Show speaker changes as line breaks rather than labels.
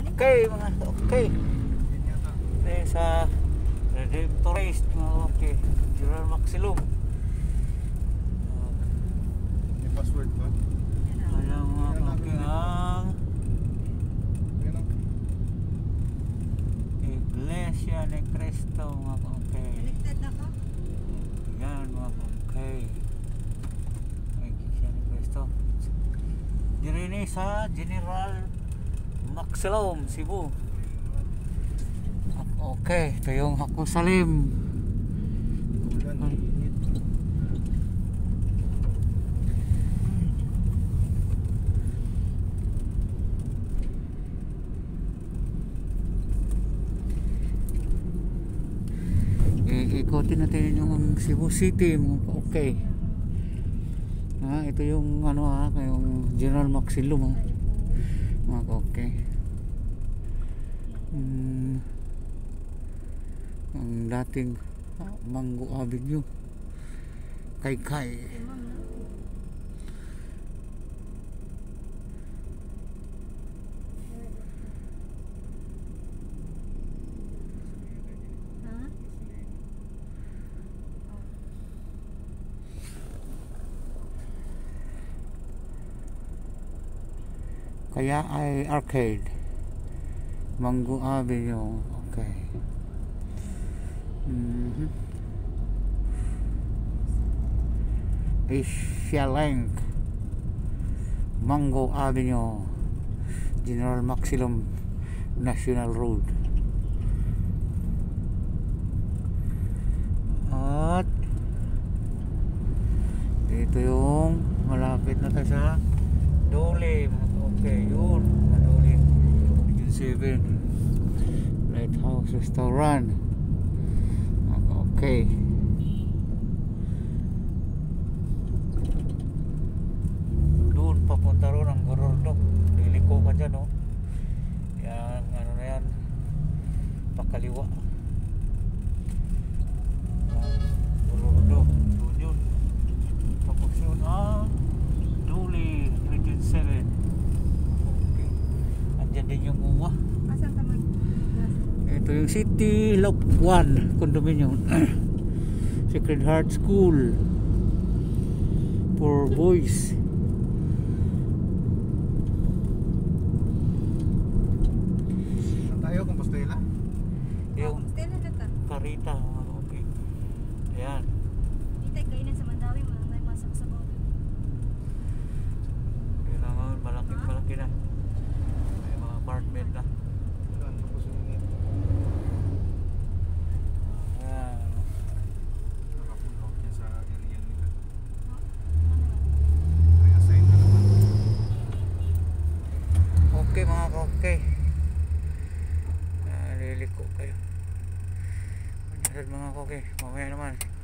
Okay mga okay. Sa Redemptorist mga okay. General Maximum.
May password ba?
Alam mga okay ang Iglesia ni Cristo mga okay.
Connected na ka?
Yan mga okay. Iglesia ni Cristo. Diri ni sa General Maximum, Cebu. Okay, ito yung Hakusalim. Ikotin natin yung Cebu City mga okay. Ito yung ano yung General Maximum mga okay. Ang dating Mango Avenue Kaykay. Kaya ay arcade Mango Avenue okay. Asia Link Mango Avenue General Maximum National Road. At dito yung malapit na tayo sa Dole okay yun Dole Region 7 Lighthouse Restaurant okay. Doon papunta ron ang Gorordo. Liliko ka dyan yan ano na yan pakaliwa Gorordo doon yun tapos yun Duli Region 7 okay. Andyan din yung uwa.
Asan ka mag?
Ito yung City Loop 1 condominium Sacred Heart School for boys.
Tayo Compostela.
Yung
Stella na ta.
Carita okay. Ayan.
Itay kayo na sa Mandawi, may masak sa bawah.
Kailangan malaki na. May mga apartment na. Okay mga okay. Liliko kayo. Mga okay. Mamaya naman.